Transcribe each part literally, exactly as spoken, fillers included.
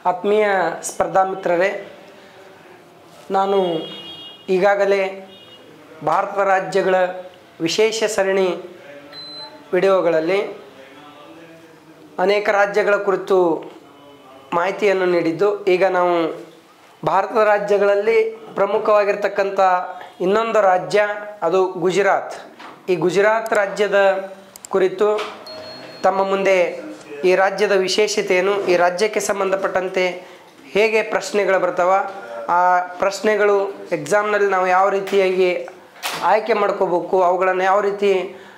ಆತ್ಮೀಯ ಸ್ಪರ್ಧಾ ಮಿತ್ರರೇ, ನಾನು ಈಗಾಗಲೇ ಭಾರತ ರಾಜ್ಯಗಳ ವಿಶೇಷ ಸರಣಿ ವಿಡಿಯೋಗಳಲ್ಲಿ ಅನೇಕ ರಾಜ್ಯಗಳ ಕುರಿತು ಮಾಹಿತಿಯನ್ನು ನೀಡಿದ್ದು, ಈಗ ನಾವು ಭಾರತದ ರಾಜ್ಯಗಳಲ್ಲಿ ಪ್ರಮುಖವಾಗಿರ್ತಕ್ಕಂಥ ಇನ್ನೊಂದು ರಾಜ್ಯ ಅದು ಗುಜರಾತ್. ಈ ಗುಜರಾತ್ ರಾಜ್ಯದ ಕುರಿತು ತಮ್ಮ ಮುಂದೆ ಈ ರಾಜ್ಯದ ವಿಶೇಷತೆ ಏನು, ಈ ರಾಜ್ಯಕ್ಕೆ ಸಂಬಂಧಪಟ್ಟಂತೆ ಹೇಗೆ ಪ್ರಶ್ನೆಗಳು ಬರ್ತಾವ, ಆ ಪ್ರಶ್ನೆಗಳು ಎಕ್ಸಾಮ್ನಲ್ಲಿ ನಾವು ಯಾವ ರೀತಿಯಾಗಿ ಆಯ್ಕೆ ಮಾಡ್ಕೋಬೇಕು, ಅವುಗಳನ್ನು ಯಾವ ರೀತಿ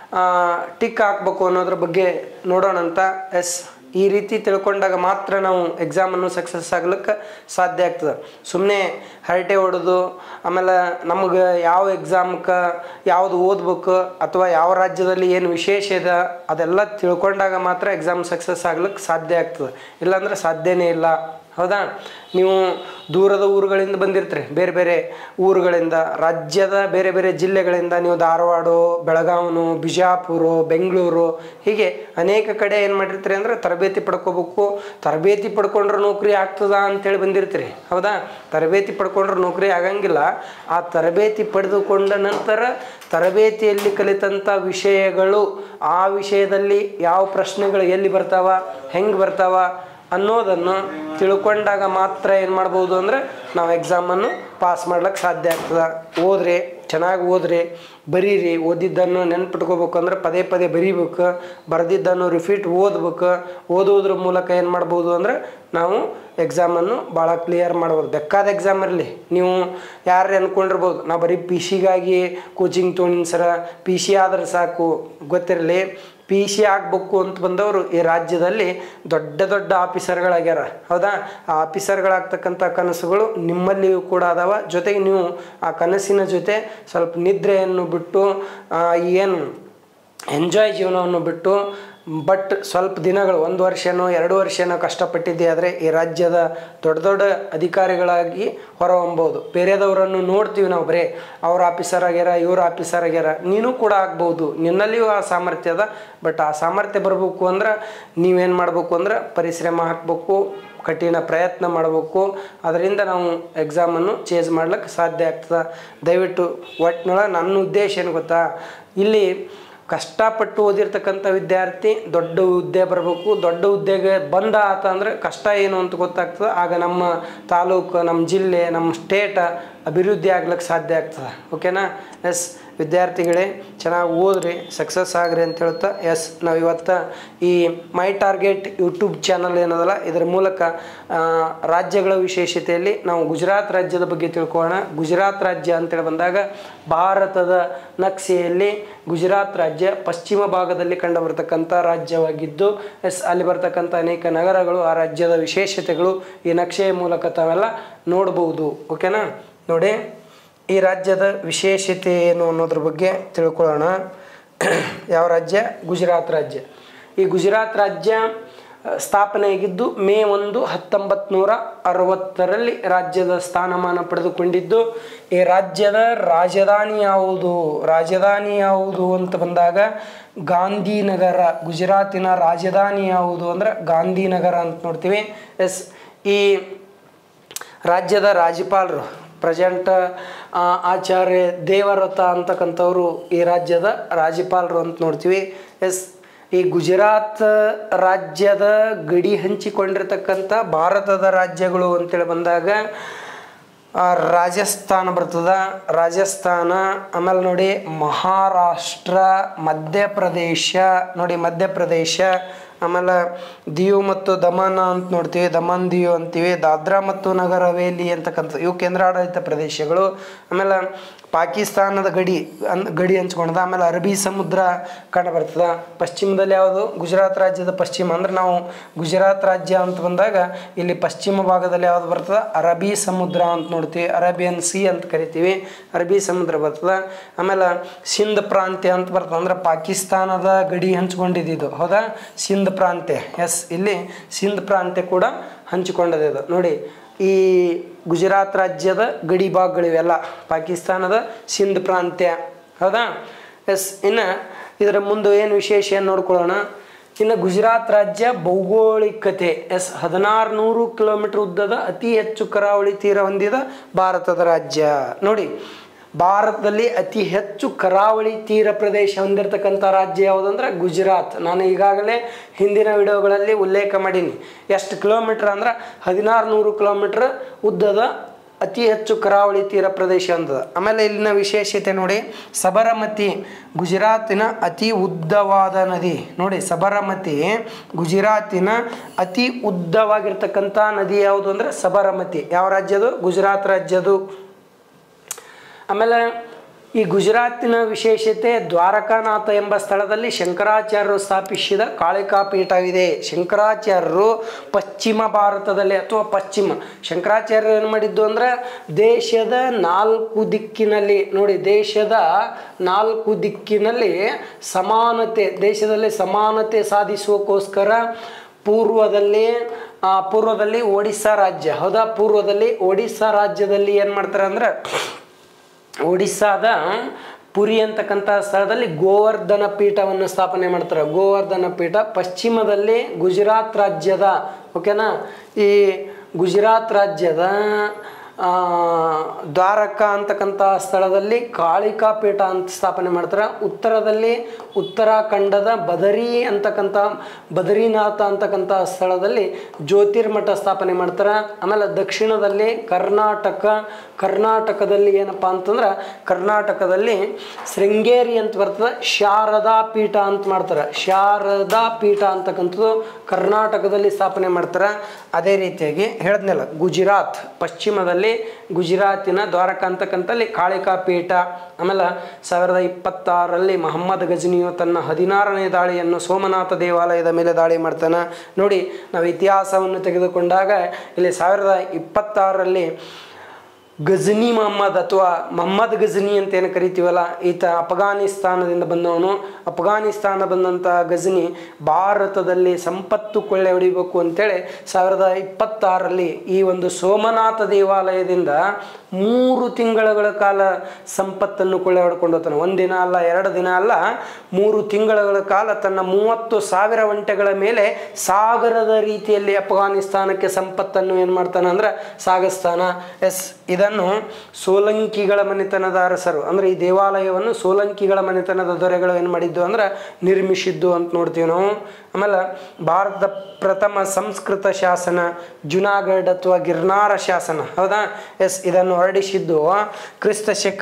ಟಿಕ್ ಹಾಕಬೇಕು ಅನ್ನೋದ್ರ ಬಗ್ಗೆ ನೋಡೋಣ ಅಂತ. ಎಸ್ ಈ ರೀತಿ ತಿಳ್ಕೊಂಡಾಗ ಮಾತ್ರ ನಾವು ಎಕ್ಸಾಮನ್ನು ಸಕ್ಸಸ್ ಆಗ್ಲಿಕ್ಕೆ ಸಾಧ್ಯ ಆಗ್ತದೆ. ಸುಮ್ಮನೆ ಹರಟೆ ಹೊಡೆದು ಆಮೇಲೆ ನಮಗೆ ಯಾವ ಎಕ್ಸಾಮ್ಗೆ ಯಾವುದು ಓದ್ಬೇಕು ಅಥವಾ ಯಾವ ರಾಜ್ಯದಲ್ಲಿ ಏನು ವಿಶೇಷ ಇದೆ ಅದೆಲ್ಲ ತಿಳ್ಕೊಂಡಾಗ ಮಾತ್ರ ಎಕ್ಸಾಮ್ ಸಕ್ಸಸ್ ಆಗ್ಲಿಕ್ಕೆ ಸಾಧ್ಯ ಆಗ್ತದೆ, ಇಲ್ಲಾಂದರೆ ಸಾಧ್ಯನೇ ಇಲ್ಲ. ಹೌದಾ? ನೀವು ದೂರದ ಊರುಗಳಿಂದ ಬಂದಿರ್ತೀರಿ, ಬೇರೆ ಬೇರೆ ಊರುಗಳಿಂದ, ರಾಜ್ಯದ ಬೇರೆ ಬೇರೆ ಜಿಲ್ಲೆಗಳಿಂದ ನೀವು ಧಾರವಾಡ, ಬೆಳಗಾವಿ, ಬಿಜಾಪುರ, ಬೆಂಗಳೂರು ಹೀಗೆ ಅನೇಕ ಕಡೆ ಏನು ಮಾಡಿರ್ತೀರಿ ಅಂದರೆ ತರಬೇತಿ ಪಡ್ಕೋಬೇಕು. ತರಬೇತಿ ಪಡ್ಕೊಂಡ್ರೆ ನೌಕರಿ ಆಗ್ತದ ಅಂತೇಳಿ ಬಂದಿರ್ತೀರಿ. ಹೌದಾ? ತರಬೇತಿ ಪಡ್ಕೊಂಡ್ರೆ ನೌಕರಿ ಆಗಂಗಿಲ್ಲ. ಆ ತರಬೇತಿ ಪಡೆದುಕೊಂಡ ನಂತರ ತರಬೇತಿಯಲ್ಲಿ ಕಲಿತಂಥ ವಿಷಯಗಳು, ಆ ವಿಷಯದಲ್ಲಿ ಯಾವ ಪ್ರಶ್ನೆಗಳು ಎಲ್ಲಿ ಬರ್ತಾವ, ಹೆಂಗೆ ಬರ್ತಾವ ಅನ್ನೋದನ್ನು ತಿಳ್ಕೊಂಡಾಗ ಮಾತ್ರ ಏನು ಮಾಡ್ಬೋದು ಅಂದರೆ ನಾವು ಎಕ್ಸಾಮನ್ನು ಪಾಸ್ ಮಾಡ್ಲಿಕ್ಕೆ ಸಾಧ್ಯ ಆಗ್ತದೆ. ಓದ್ರಿ, ಚೆನ್ನಾಗಿ ಓದ್ರಿ, ಬರೀರಿ. ಓದಿದ್ದನ್ನು ನೆನ್ಪಿಟ್ಕೋಬೇಕು ಅಂದ್ರೆ ಪದೇ ಪದೇ ಬರೀಬೇಕು, ಬರೆದಿದ್ದನ್ನು ರಿಪೀಟ್ ಓದ್ಬೇಕು. ಓದೋದ್ರ ಮೂಲಕ ಏನು ಮಾಡ್ಬೋದು ಅಂದರೆ ನಾವು ಎಕ್ಸಾಮನ್ನು ಭಾಳ ಕ್ಲಿಯರ್ ಮಾಡ್ಬೋದು. ಬೇಕಾದ ಎಕ್ಸಾಮ್ ಇರಲಿ, ನೀವು ಯಾರು ಅಂದ್ಕೊಂಡಿರ್ಬೋದು ನಾವು ಬರೀ ಪಿ ಸಿಗಾಗಿ ಕೋಚಿಂಗ್ ತೊಗೊಂಡಿನಿ ಸರ, ಪಿ ಸಿ ಆದ್ರೆ ಸಾಕು. ಗೊತ್ತಿರಲಿ, ಪಿ ಸಿ ಆಗಬೇಕು ಅಂತ ಬಂದವರು ಈ ರಾಜ್ಯದಲ್ಲಿ ದೊಡ್ಡ ದೊಡ್ಡ ಆಫೀಸರ್ಗಳಾಗ್ಯಾರ. ಹೌದಾ? ಆ ಆಫೀಸರ್ಗಳಾಗ್ತಕ್ಕಂಥ ಕನಸುಗಳು ನಿಮ್ಮಲ್ಲಿಯೂ ಕೂಡ ಅದಾವ. ಜೊತೆಗೆ ನೀವು ಆ ಕನಸಿನ ಜೊತೆ ಸ್ವಲ್ಪ ನಿದ್ರೆಯನ್ನು ಬಿಟ್ಟು, ಏನು ಎಂಜಾಯ್ ಜೀವನವನ್ನು ಬಿಟ್ಟು, ಬಟ್ ಸ್ವಲ್ಪ ದಿನಗಳು, ಒಂದು ವರ್ಷನೋ ಎರಡು ವರ್ಷನೋ ಕಷ್ಟಪಟ್ಟಿದ್ದೆ ಆದರೆ ಈ ರಾಜ್ಯದ ದೊಡ್ಡ ದೊಡ್ಡ ಅಧಿಕಾರಿಗಳಾಗಿ ಹೊರಹೊಮ್ಬೋದು. ಬೇರೆದವರನ್ನು ನೋಡ್ತೀವಿ ನಾವು, ಬರೀ ಅವ್ರ ಆಫೀಸರ್ ಆಗ್ಯಾರ, ಇವ್ರ ಆಫೀಸರ್ ಆಗ್ಯಾರ, ನೀನು ಕೂಡ ಆಗ್ಬೋದು. ನಿನ್ನಲ್ಲಿಯೂ ಆ ಸಾಮರ್ಥ್ಯ ಅದ. ಬಟ್ ಆ ಸಾಮರ್ಥ್ಯ ಬರಬೇಕು ಅಂದ್ರೆ ನೀವೇನು ಮಾಡಬೇಕು ಅಂದ್ರೆ ಪರಿಶ್ರಮ ಹಾಕಬೇಕು, ಕಠಿಣ ಪ್ರಯತ್ನ ಮಾಡಬೇಕು. ಅದರಿಂದ ನಾವು ಎಕ್ಸಾಮನ್ನು ಚೇಂಜ್ ಮಾಡ್ಲಿಕ್ಕೆ ಸಾಧ್ಯ ಆಗ್ತದೆ. ದಯವಿಟ್ಟು ಒಟ್ಟಿನೊಳಗೆ ನನ್ನ ಉದ್ದೇಶ ಏನು ಗೊತ್ತಾ, ಇಲ್ಲಿ ಕಷ್ಟಪಟ್ಟು ಓದಿರ್ತಕ್ಕಂಥ ವಿದ್ಯಾರ್ಥಿ ದೊಡ್ಡ ಹುದ್ದೆ ಬರಬೇಕು. ದೊಡ್ಡ ಹುದ್ದೆಗೆ ಬಂದ ಆತ ಅಂದರೆ ಕಷ್ಟ ಏನು ಅಂತ ಗೊತ್ತಾಗ್ತದೆ. ಆಗ ನಮ್ಮ ತಾಲೂಕು, ನಮ್ಮ ಜಿಲ್ಲೆ, ನಮ್ಮ ಸ್ಟೇಟ ಅಭಿವೃದ್ಧಿ ಆಗ್ಲಿಕ್ಕೆ ಸಾಧ್ಯ ಆಗ್ತದೆ. ಓಕೆನಾ? ಎಸ್ ವಿದ್ಯಾರ್ಥಿಗಳೇ, ಚೆನ್ನಾಗಿ ಓದ್ರಿ, ಸಕ್ಸಸ್ ಆಗ್ರಿ ಅಂತ ಹೇಳ್ತಾ, ಎಸ್ ನಾವು ಇವತ್ತು ಈ ಮೈ ಟಾರ್ಗೆಟ್ ಯೂಟ್ಯೂಬ್ ಚಾನಲ್ ಏನದಲ್ಲ, ಇದರ ಮೂಲಕ ರಾಜ್ಯಗಳ ವಿಶೇಷತೆಯಲ್ಲಿ ನಾವು ಗುಜರಾತ್ ರಾಜ್ಯದ ಬಗ್ಗೆ ತಿಳ್ಕೊಳ್ಳೋಣ. ಗುಜರಾತ್ ರಾಜ್ಯ ಅಂತೇಳಿ ಬಂದಾಗ ಭಾರತದ ನಕ್ಷೆಯಲ್ಲಿ ಗುಜರಾತ್ ರಾಜ್ಯ ಪಶ್ಚಿಮ ಭಾಗದಲ್ಲಿ ಕಂಡು ಬರ್ತಕ್ಕಂಥ ರಾಜ್ಯವಾಗಿದ್ದು, ಎಸ್ ಅಲ್ಲಿ ಬರ್ತಕ್ಕಂಥ ಅನೇಕ ನಗರಗಳು, ಆ ರಾಜ್ಯದ ವಿಶೇಷತೆಗಳು ಈ ನಕ್ಷೆಯ ಮೂಲಕ ತಾವೆಲ್ಲ ನೋಡ್ಬೋದು. ಓಕೆನಾ? ನೋಡಿ, ಈ ರಾಜ್ಯದ ವಿಶೇಷತೆ ಏನು ಅನ್ನೋದ್ರ ಬಗ್ಗೆ ತಿಳ್ಕೊಳ್ಳೋಣ. ಯಾವ ರಾಜ್ಯ? ಗುಜರಾತ್ ರಾಜ್ಯ. ಈ ಗುಜರಾತ್ ರಾಜ್ಯ ಸ್ಥಾಪನೆಯಾಗಿದ್ದು ಮೇ ಒಂದು ಹತ್ತೊಂಬತ್ತು ನೂರ ಅರವತ್ತರಲ್ಲಿ ರಾಜ್ಯದ ಸ್ಥಾನಮಾನ ಪಡೆದುಕೊಂಡಿದ್ದು. ಈ ರಾಜ್ಯದ ರಾಜಧಾನಿ ಯಾವುದು? ರಾಜಧಾನಿ ಯಾವುದು ಅಂತ ಬಂದಾಗ ಗಾಂಧಿನಗರ. ಗುಜರಾತಿನ ರಾಜಧಾನಿ ಯಾವುದು ಅಂದ್ರೆ ಗಾಂಧಿನಗರ ಅಂತ ನೋಡ್ತೀವಿ. ಎಸ್ ಈ ರಾಜ್ಯದ ರಾಜ್ಯಪಾಲರು ಪ್ರೆಸೆಂಟ್ ಆಚಾರ್ಯ ದೇವವ್ರತ ಅಂತಕ್ಕಂಥವ್ರು ಈ ರಾಜ್ಯದ ರಾಜ್ಯಪಾಲರು ಅಂತ ನೋಡ್ತೀವಿ. ಎಸ್ ಈ ಗುಜರಾತ್ ರಾಜ್ಯದ ಗಡಿ ಹಂಚಿಕೊಂಡಿರ್ತಕ್ಕಂಥ ಭಾರತದ ರಾಜ್ಯಗಳು ಅಂತೇಳಿ ಬಂದಾಗ ರಾಜಸ್ಥಾನ ಬರ್ತದ, ರಾಜಸ್ಥಾನ, ಆಮೇಲೆ ನೋಡಿ ಮಹಾರಾಷ್ಟ್ರ, ಮಧ್ಯಪ್ರದೇಶ, ನೋಡಿ ಮಧ್ಯಪ್ರದೇಶ, ಆಮೇಲೆ ದಿಯು ಮತ್ತು ದಮನ್ ಅಂತ ನೋಡ್ತೀವಿ, ದಮನ್ ದಿಯು ಅಂತೀವಿ, ದಾದ್ರಾ ಮತ್ತು ನಗರ ಹವೇಲಿ ಅಂತಕ್ಕಂಥ ಇವು ಕೇಂದ್ರಾಡಳಿತ ಪ್ರದೇಶಗಳು. ಆಮೇಲೆ ಪಾಕಿಸ್ತಾನದ ಗಡಿ ಅನ್ ಗಡಿ ಹಂಚ್ಕೊಂಡದ. ಆಮೇಲೆ ಅರಬ್ಬಿ ಸಮುದ್ರ ಕಂಡು ಬರ್ತದೆ. ಪಶ್ಚಿಮದಲ್ಲಿ ಯಾವುದು? ಗುಜರಾತ್ ರಾಜ್ಯದ ಪಶ್ಚಿಮ ಅಂದ್ರೆ ನಾವು ಗುಜರಾತ್ ರಾಜ್ಯ ಅಂತ ಬಂದಾಗ ಇಲ್ಲಿ ಪಶ್ಚಿಮ ಭಾಗದಲ್ಲಿ ಯಾವುದು ಬರ್ತದೆ? ಅರಬ್ಬಿ ಸಮುದ್ರ ಅಂತ ನೋಡ್ತೀವಿ, ಅರೇಬಿಯನ್ ಸಿ ಅಂತ ಕರಿತೀವಿ, ಅರಬ್ಬಿ ಸಮುದ್ರ ಬರ್ತದೆ. ಆಮೇಲೆ ಸಿಂಧ್ ಪ್ರಾಂತ್ಯ ಅಂತ ಬರ್ತದೆ, ಅಂದ್ರೆ ಪಾಕಿಸ್ತಾನದ ಗಡಿ ಹಂಚ್ಕೊಂಡಿದ್ದು. ಹೌದಾ? ಸಿಂಧ್ ಪ್ರಾಂತ್ಯ. ಎಸ್ ಇಲ್ಲಿ ಸಿಂಧ್ ಪ್ರಾಂತ್ಯ ಕೂಡ ಹಂಚಿಕೊಂಡಿದೆ. ನೋಡಿ, ಈ ಗುಜರಾತ್ ರಾಜ್ಯದ ಗಡಿ ಭಾಗಗಳಿವೆಲ್ಲ ಪಾಕಿಸ್ತಾನದ ಸಿಂಧ್ ಪ್ರಾಂತ್ಯ. ಹೌದಾ? ಎಸ್ ಇನ್ನು ಇದರ ಮುಂದೆ ಏನು ವಿಶೇಷ ನೋಡ್ಕೊಳ್ಳೋಣ. ಇನ್ನು ಗುಜರಾತ್ ರಾಜ್ಯ ಭೌಗೋಳಿಕತೆ ಎಸ್ ಹದಿನಾರು ನೂರು ಕಿಲೋಮೀಟರ್ ಉದ್ದದ ಅತಿ ಹೆಚ್ಚು ಕರಾವಳಿ ತೀರ ಹೊಂದಿದ ಭಾರತದ ರಾಜ್ಯ. ನೋಡಿ, ಭಾರತದಲ್ಲಿ ಅತಿ ಹೆಚ್ಚು ಕರಾವಳಿ ತೀರ ಪ್ರದೇಶ ಹೊಂದಿರತಕ್ಕಂಥ ರಾಜ್ಯ ಯಾವುದಂದ್ರೆ ಗುಜರಾತ್. ನಾನು ಈಗಾಗಲೇ ಹಿಂದಿನ ವಿಡಿಯೋಗಳಲ್ಲಿ ಉಲ್ಲೇಖ ಮಾಡೀನಿ. ಎಷ್ಟು ಕಿಲೋಮೀಟರ್ ಅಂದ್ರೆ ಹದಿನಾರು ನೂರು ಕಿಲೋಮೀಟರ್ ಉದ್ದದ ಅತಿ ಹೆಚ್ಚು ಕರಾವಳಿ ತೀರ ಪ್ರದೇಶ ಅಂತದ. ಆಮೇಲೆ ಇಲ್ಲಿನ ವಿಶೇಷತೆ ನೋಡಿ, ಸಬರಮತಿ ಗುಜರಾತಿನ ಅತಿ ಉದ್ದವಾದ ನದಿ. ನೋಡಿ, ಸಬರಮತಿ ಗುಜರಾತಿನ ಅತಿ ಉದ್ದವಾಗಿರ್ತಕ್ಕಂಥ ನದಿ ಯಾವುದು ಅಂದರೆ ಸಬರಮತಿ. ಯಾವ ರಾಜ್ಯದು? ಗುಜರಾತ್ ರಾಜ್ಯದು. ಆಮೇಲೆ ಈ ಗುಜರಾತಿನ ವಿಶೇಷತೆ ದ್ವಾರಕಾನಾಥ ಎಂಬ ಸ್ಥಳದಲ್ಲಿ ಶಂಕರಾಚಾರ್ಯರು ಸ್ಥಾಪಿಸಿದ ಕಾಳಿಕಾ ಪೀಠವಿದೆ. ಶಂಕರಾಚಾರ್ಯರು ಪಶ್ಚಿಮ ಭಾರತದಲ್ಲಿ ಅಥವಾ ಪಶ್ಚಿಮ ಶಂಕರಾಚಾರ್ಯರು ಏನು ಮಾಡಿದ್ದು ಅಂದರೆ ದೇಶದ ನಾಲ್ಕು ದಿಕ್ಕಿನಲ್ಲಿ ನೋಡಿ ದೇಶದ ನಾಲ್ಕು ದಿಕ್ಕಿನಲ್ಲಿ ಸಮಾನತೆ ದೇಶದಲ್ಲಿ ಸಮಾನತೆ ಸಾಧಿಸುವಕ್ಕೋಸ್ಕರ ಪೂರ್ವದಲ್ಲಿ ಪೂರ್ವದಲ್ಲಿ ಒಡಿಸ್ಸಾ ರಾಜ್ಯ ಹೌದಾ ಪೂರ್ವದಲ್ಲಿ ಒಡಿಸ್ಸಾ ರಾಜ್ಯದಲ್ಲಿ ಏನು ಮಾಡ್ತಾರೆ ಅಂದ್ರೆ ಒಡಿಸ್ಸಾದ ಪುರಿ ಅಂತಕ್ಕಂಥ ಸ್ಥಳದಲ್ಲಿ ಗೋವರ್ಧನ ಪೀಠವನ್ನು ಸ್ಥಾಪನೆ ಮಾಡ್ತಾರೆ. ಗೋವರ್ಧನ ಪೀಠ ಪಶ್ಚಿಮದಲ್ಲಿ ಗುಜರಾತ್ ರಾಜ್ಯದ ಓಕೆನಾ ಈ ಗುಜರಾತ್ ರಾಜ್ಯದ ದ್ವಾರಕಾ ಅಂತಕ್ಕಂಥ ಸ್ಥಳದಲ್ಲಿ ಕಾಳಿಕಾ ಪೀಠ ಅಂತ ಸ್ಥಾಪನೆ ಮಾಡ್ತಾರೆ. ಉತ್ತರದಲ್ಲಿ ಉತ್ತರಾಖಂಡದ ಬದರಿ ಅಂತಕ್ಕಂಥ ಬದರಿನಾಥ ಅಂತಕ್ಕಂಥ ಸ್ಥಳದಲ್ಲಿ ಜ್ಯೋತಿರ್ಮಠ ಸ್ಥಾಪನೆ ಮಾಡ್ತಾರೆ. ಆಮೇಲೆ ದಕ್ಷಿಣದಲ್ಲಿ ಕರ್ನಾಟಕ ಕರ್ನಾಟಕದಲ್ಲಿ ಏನಪ್ಪ ಅಂತಂದ್ರೆ ಕರ್ನಾಟಕದಲ್ಲಿ ಶೃಂಗೇರಿ ಅಂತ ಬರ್ತದೆ, ಶಾರದಾ ಪೀಠ ಅಂತ ಮಾಡ್ತಾರೆ. ಶಾರದಾ ಪೀಠ ಅಂತಕ್ಕಂಥದ್ದು ಕರ್ನಾಟಕದಲ್ಲಿ ಸ್ಥಾಪನೆ ಮಾಡ್ತಾರೆ. ಅದೇ ರೀತಿಯಾಗಿ ಹೇಳಿದ್ನಲ್ಲ ಗುಜರಾತ್ ಪಶ್ಚಿಮದಲ್ಲಿ ಗುಜರಾತಿನ ದ್ವಾರಕಾ ಅಂತಕ್ಕಂಥಲ್ಲಿ ಕಾಳಿಕಾ ಪೀಠ. ಆಮೇಲೆ ಸಾವಿರದ ಇಪ್ಪತ್ತಾರರಲ್ಲಿ ಮೊಹಮ್ಮದ್ ಗಜನಿಯು ತನ್ನ ಹದಿನಾರನೇ ದಾಳಿಯನ್ನು ಸೋಮನಾಥ ದೇವಾಲಯದ ಮೇಲೆ ದಾಳಿ ಮಾಡ್ತಾನೆ. ನೋಡಿ, ನಾವು ಇತಿಹಾಸವನ್ನು ತೆಗೆದುಕೊಂಡಾಗ ಇಲ್ಲಿ ಸಾವಿರದ ಇಪ್ಪತ್ತಾರರಲ್ಲಿ ಗಜನಿ ಮೊಹಮ್ಮದ್ ಅಥವಾ ಮೊಹಮ್ಮದ್ ಗಜನಿ ಅಂತ ಏನು ಕರಿತೀವಲ್ಲ, ಈತ ಅಫ್ಘಾನಿಸ್ತಾನದಿಂದ ಬಂದವನು. ಅಫ್ಘಾನಿಸ್ತಾನ ಬಂದಂಥ ಗಜನಿ ಭಾರತದಲ್ಲಿ ಸಂಪತ್ತು ಕೊಳ್ಳೆ ಹೊಡಿಬೇಕು ಅಂತೇಳಿ ಸಾವಿರದ ಇಪ್ಪತ್ತಾರರಲ್ಲಿ ಈ ಒಂದು ಸೋಮನಾಥ ದೇವಾಲಯದಿಂದ ಮೂರು ತಿಂಗಳ ಕಾಲ ಸಂಪತ್ತನ್ನು ಕೊಳ್ಳೆ ಹೊಡ್ಕೊಂಡು ಹೋಗ್ತಾನೆ. ಒಂದಿನ ಅಲ್ಲ, ಎರಡು ದಿನ ಅಲ್ಲ, ಮೂರು ತಿಂಗಳ ಕಾಲ ತನ್ನ ಮೂವತ್ತು ಸಾವಿರ ಒಂಟೆಗಳ ಮೇಲೆ ಸಾಗರದ ರೀತಿಯಲ್ಲಿ ಅಫ್ಘಾನಿಸ್ತಾನಕ್ಕೆ ಸಂಪತ್ತನ್ನು ಏನು ಮಾಡ್ತಾನೆ ಅಂದ್ರೆ ಸಾಗಿಸ್ತಾನ. ಎಸ್ ಇದನ್ನು ಸೋಲಂಕಿಗಳ ಮನೆತನದ ಅರಸರು ಅಂದ್ರೆ ಈ ದೇವಾಲಯವನ್ನು ಸೋಲಂಕಿಗಳ ಮನೆತನದ ದೊರೆಗಳು ಏನು ಮಾಡಿದ್ದು ಅಂದ್ರೆ ನಿರ್ಮಿಸಿದ್ದು ಅಂತ ನೋಡ್ತೀವಿ ನಾವು. ಆಮೇಲೆ ಭಾರತದ ಪ್ರಥಮ ಸಂಸ್ಕೃತ ಶಾಸನ ಜುನಾಗಢ ಅಥವಾ ಗಿರ್ನಾರ ಶಾಸನ ಹೌದಾ ಎಸ್ ಇದನ್ನು ಹೊರಡಿಸಿದ್ದು ಕ್ರಿಸ್ತ ಶಕ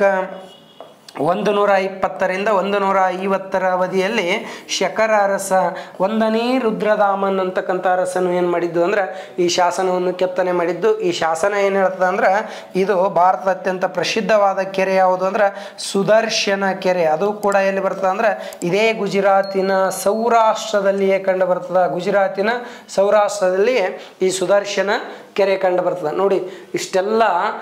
ಒಂದು ನೂರ ಇಪ್ಪತ್ತರಿಂದ ಒಂದು ನೂರ ಐವತ್ತರ ಅವಧಿಯಲ್ಲಿ ಶಕರ ಅರಸ ಒಂದನೇ ರುದ್ರದಾಮನ್ ಅಂತಕ್ಕಂಥ ಅರಸನು ಏನು ಮಾಡಿದ್ದು ಅಂದ್ರೆ ಈ ಶಾಸನವನ್ನು ಕೆತ್ತನೆ ಮಾಡಿದ್ದು. ಈ ಶಾಸನ ಏನು ಹೇಳ್ತದೆ ಅಂದ್ರೆ ಇದು ಭಾರತದ ಅತ್ಯಂತ ಪ್ರಸಿದ್ಧವಾದ ಕೆರೆ ಯಾವುದು ಅಂದ್ರೆ ಸುದರ್ಶನ ಕೆರೆ. ಅದು ಕೂಡ ಎಲ್ಲಿ ಬರ್ತದೆ ಅಂದ್ರೆ ಇದೇ ಗುಜರಾತಿನ ಸೌರಾಷ್ಟ್ರದಲ್ಲಿಯೇ ಕಂಡು ಬರ್ತದೆ. ಗುಜರಾತಿನ ಸೌರಾಷ್ಟ್ರದಲ್ಲಿಯೇ ಈ ಸುದರ್ಶನ ಕೆರೆ ಕಂಡು ಬರ್ತದೆ. ನೋಡಿ, ಇಷ್ಟೆಲ್ಲ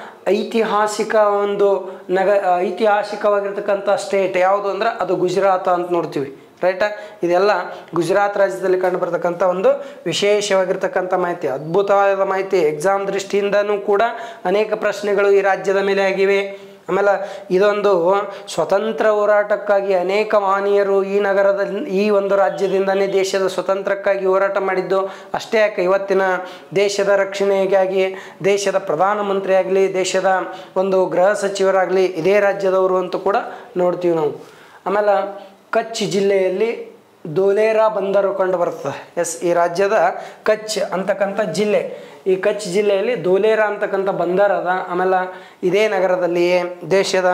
ಐತಿಹಾಸಿಕ ಒಂದು ನಗ ಐತಿಹಾಸಿಕವಾಗಿರ್ತಕ್ಕಂಥ ಸ್ಟೇಟ್ ಯಾವುದು ಅಂದ್ರೆ ಅದು ಗುಜರಾತ್ ಅಂತ ನೋಡ್ತೀವಿ, ರೈಟಾ. ಇದೆಲ್ಲ ಗುಜರಾತ್ ರಾಜ್ಯದಲ್ಲಿ ಕಂಡು ಬರ್ತಕ್ಕಂಥ ಒಂದು ವಿಶೇಷವಾಗಿರ್ತಕ್ಕಂಥ ಮಾಹಿತಿ, ಅದ್ಭುತವಾದ ಮಾಹಿತಿ. ಎಕ್ಸಾಮ್ ದೃಷ್ಟಿಯಿಂದನೂ ಕೂಡ ಅನೇಕ ಪ್ರಶ್ನೆಗಳು ಈ ರಾಜ್ಯದ ಮೇಲೆ ಆಗಿವೆ. ಆಮೇಲೆ ಇದೊಂದು ಸ್ವತಂತ್ರ ಹೋರಾಟಕ್ಕಾಗಿ ಅನೇಕ ಮಹನೀಯರು ಈ ನಗರದಲ್ಲಿ ಈ ಒಂದು ರಾಜ್ಯದಿಂದನೇ ದೇಶದ ಸ್ವತಂತ್ರಕ್ಕಾಗಿ ಹೋರಾಟ ಮಾಡಿದ್ದು. ಅಷ್ಟೇ ಯಾಕೆ ಇವತ್ತಿನ ದೇಶದ ರಕ್ಷಣೆಗಾಗಿ ದೇಶದ ಪ್ರಧಾನಮಂತ್ರಿ ಆಗಲಿ ದೇಶದ ಒಂದು ಗೃಹ ಸಚಿವರಾಗಲಿ ಇದೇ ರಾಜ್ಯದವರು ಅಂತ ಕೂಡ ನೋಡ್ತೀವಿ ನಾವು. ಆಮೇಲೆ ಕಚ್ ಜಿಲ್ಲೆಯಲ್ಲಿ ಧೋಲೇರಾ ಬಂದರು ಕಂಡು ಬರ್ತದೆ. ಎಸ್ ಈ ರಾಜ್ಯದ ಕಚ್ ಅಂತಕ್ಕಂಥ ಜಿಲ್ಲೆ, ಈ ಕಚ್ ಜಿಲ್ಲೆಯಲ್ಲಿ ಧೋಲೇರಾ ಅಂತಕ್ಕಂಥ ಬಂದರ್ ಅದ. ಆಮೇಲೆ ಇದೇ ನಗರದಲ್ಲಿಯೇ ದೇಶದ